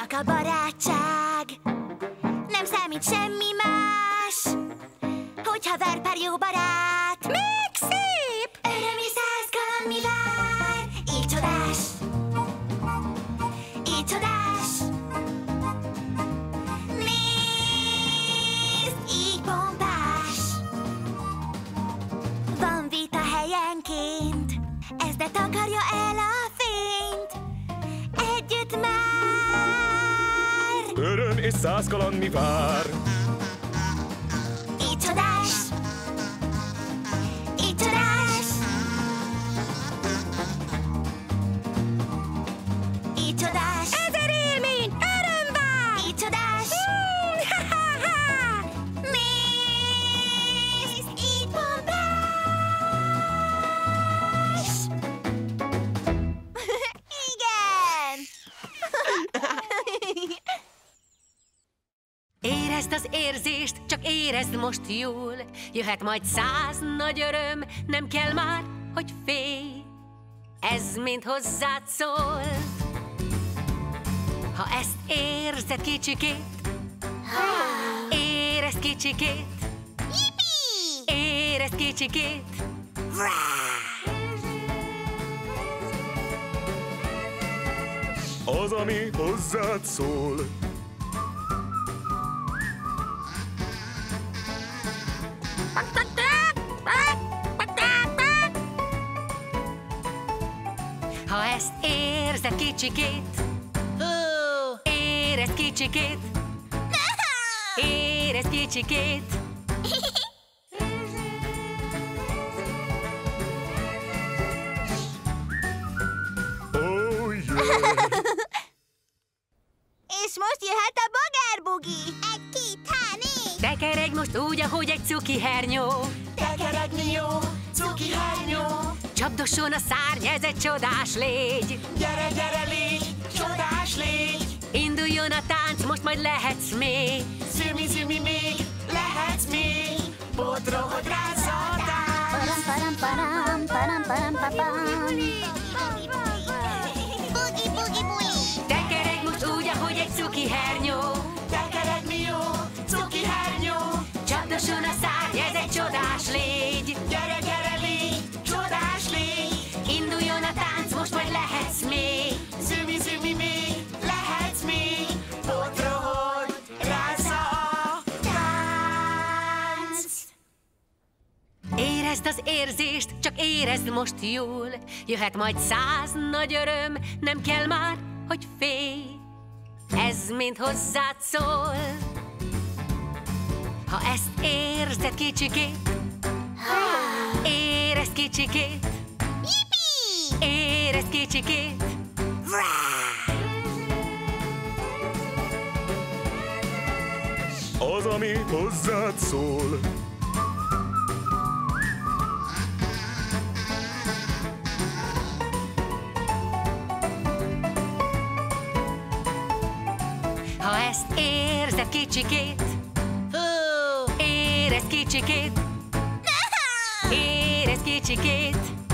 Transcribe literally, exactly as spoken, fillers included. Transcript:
Csak a barátság, nem számít semmi más, hogyha vár pár jó barát. Még szép! Örömi száz kaland mi vár, így csodás, így csodás. Nézd, így pompás. Van vita helyenként, ez de takarja el a fényt. Együtt már öröm és száz kaland mi vár. Így csodás, így csodás, így csodás. Ezer élmény, öröm vár. Így csodás. Mm, ha, ha, ha. Nézd, így pompás. Igen. Érezd az érzést, csak érezd most jól. Jöhet majd száz nagy öröm, nem kell már, hogy félj. Ez mind hozzád szól. Ha ezt érzed kicsikét, érezd kicsikét, érezd kicsikét. Az, ami hozzád szól. Ha ezt érzed kicsikét, érezd kicsikét, érezd kicsikét. Oh, yeah. És most jöhet a bogárbugi. Egy, két, há, négy. Tekeregj most úgy, ahogy egy cuki hernyó. Tekeregni jó, cuki hernyó. Csapdosson a szárny, ez egy csodás légy. Gyere, gyere, légy, csodás légy. Induljon a tánc, most majd lehetsz még. Zümi, zümi még, lehetsz még. Bodro, hogy rázza a tánc. Param, param, param, param, param, papam. Bugi, bugi, buli. Tekeregj most úgy, ahogy egy cuki hernyó. Tekeregni jó, cuki hernyó. Csapdosson a szárny, ez egy csodás légy. Gyere, gyere, légy, csodás légy. Induljon a tánc, most majd lehetsz még. Zümi, zümi még, lehetsz még. Bodro, hogy rázza a tánc. Érezd az érzést, csak érezd most jól. Jöhet majd száz nagy öröm, nem kell már, hogy félj. Ez mind hozzád szól. Ha ezt érzed kicsikét, érezd kicsikét, érezd kicsikét. Az, ami hozzád szól. Ha ezt érzed kicsikét, érezd kicsikét, érezd kicsikét.